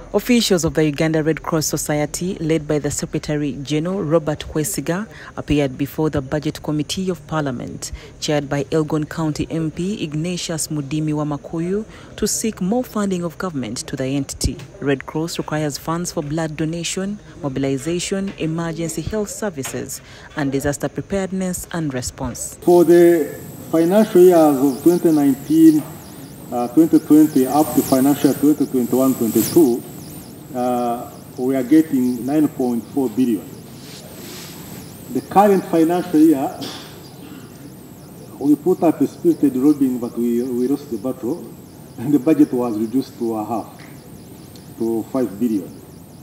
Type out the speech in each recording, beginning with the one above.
Officials of the Uganda Red Cross Society, led by the Secretary General Robert Kwesiga, appeared before the Budget Committee of Parliament, chaired by Elgon County MP Ignatius Mudimi Wamakuyu, to seek more funding of government to the entity. Red Cross requires funds for blood donation, mobilization, emergency health services, and disaster preparedness and response. For the financial years of 2019, 2020 up to financial 2021-22, we are getting 9.4 billion. The current financial year, we put up a spirited lobbying, but we lost the battle, and the budget was reduced to a half, to 5 billion.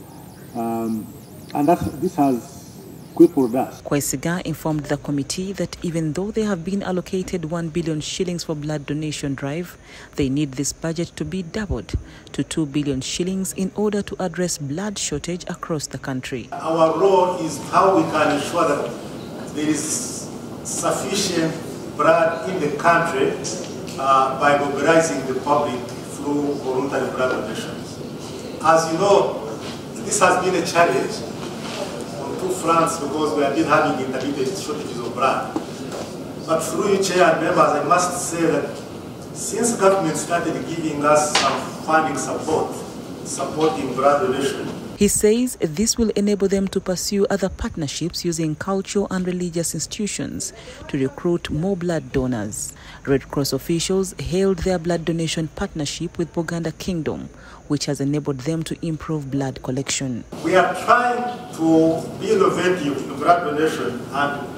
And this has crippled us. Kwesiga informed the committee that even though they have been allocated 1 billion shillings for blood donation drive, they need this budget to be doubled to 2 billion shillings in order to address blood shortage across the country. Our role is how we can ensure that there is sufficient blood in the country by mobilizing the public through voluntary blood donations. As you know, this has been a challenge on two fronts because we have been having intermittent shortages of blood. But through you, Chair and members, I must say that since the government started giving us some funding support, supporting blood donation, he says this will enable them to pursue other partnerships using cultural and religious institutions to recruit more blood donors. Red Cross officials hailed their blood donation partnership with Buganda Kingdom, which has enabled them to improve blood collection. We are trying to be innovative in blood donation and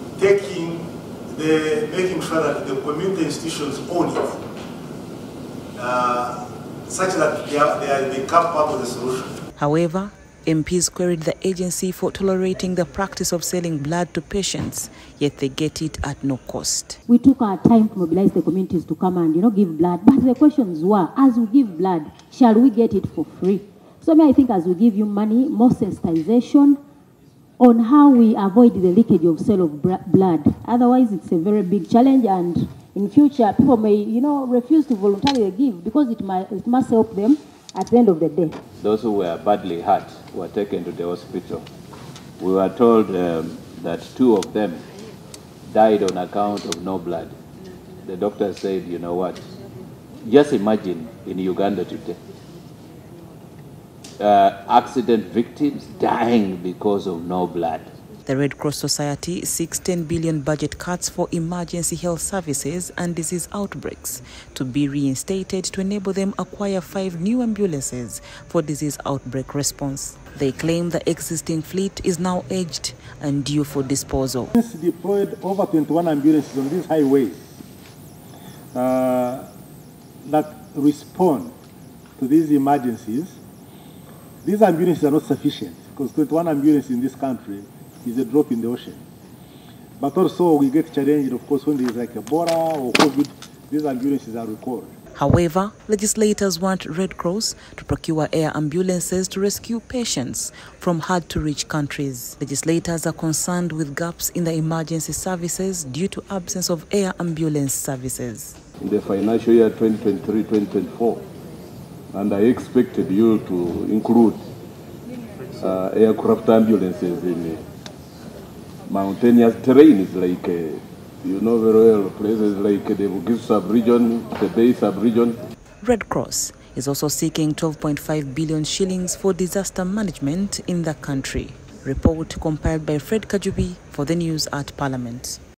making sure that the community institutions own it, such that they become part of the solution. However, MPs queried the agency for tolerating the practice of selling blood to patients, yet they get it at no cost. We took our time to mobilize the communities to come and, give blood. But the questions were, as we give blood, shall we get it for free? So I think as we give you money, more sensitization on how we avoid the leakage of sale of blood. Otherwise, it's a very big challenge, and in future, people may, refuse to voluntarily give because it must help them at the end of the day. Those who were badly hurt were taken to the hospital. We were told that 2 of them died on account of no blood. The doctor said, you know what, just imagine in Uganda today, accident victims dying because of no blood. The Red Cross Society seeks 10 billion budget cuts for emergency health services and disease outbreaks to be reinstated to enable them acquire 5 new ambulances for disease outbreak response. They claim the existing fleet is now aged and due for disposal. Since deployed over 21 ambulances on these highways that respond to these emergencies. These ambulances are not sufficient because 21 ambulances in this country is a drop in the ocean. But also we get challenged, of course, when there is like Ebola or COVID, these ambulances are recalled. However, legislators want Red Cross to procure air ambulances to rescue patients from hard-to-reach countries. Legislators are concerned with gaps in the emergency services due to absence of air ambulance services. In the financial year 2023-2024, and I expected you to include aircraft ambulances in mountainous terrains like, you know very well, places like the Bugis sub-region, the Bay sub-region. Red Cross is also seeking 12.5 billion shillings for disaster management in the country. Report compiled by Fred Kajubi for the news at Parliament.